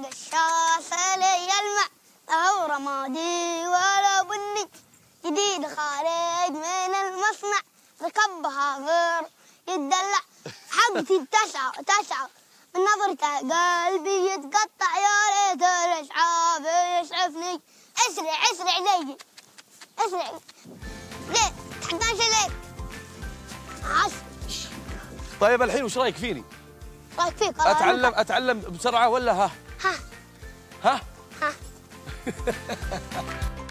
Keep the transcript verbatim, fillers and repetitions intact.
قشاش لي يلمع له رمادي ولا بني جديد خارج من المصنع ركبها غير يتدلع حقتي تسعى تسعى من نظرته قلبي يتقطع يا ريت الاسعاف يسعفني اسرع اسرع زيي اسرع ليه تحقان ليه عش طيب الحين وش رايك فيني؟ رايك فيك اتعلم اتعلم بسرعه ولا ها؟ ها ها؟ ها